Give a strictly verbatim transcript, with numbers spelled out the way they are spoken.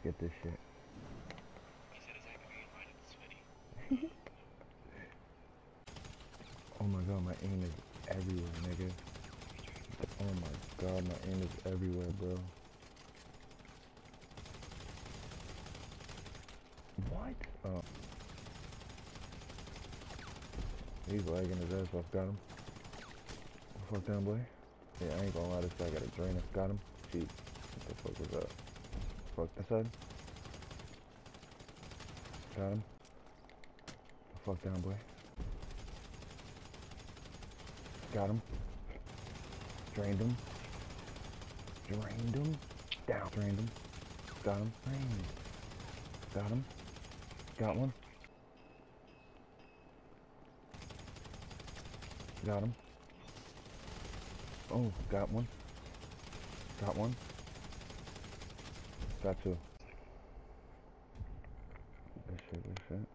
get this shit. Oh my god, my aim is everywhere, nigga. Oh my god, my aim is everywhere, bro. What? Oh. He's lagging his ass off. Got him. Fuck down, boy. Yeah, I ain't gonna lie, this guy got a drain. Got him. Jeez. What the fuck was that? Fuck that side. Got him. Fuck down, boy. Got him. Drained him. Drained him. Down. Drained him. Got him. Drained. Got him. Got one. Got him. Oh, got one. Got one. Got two. Good shit, good shit.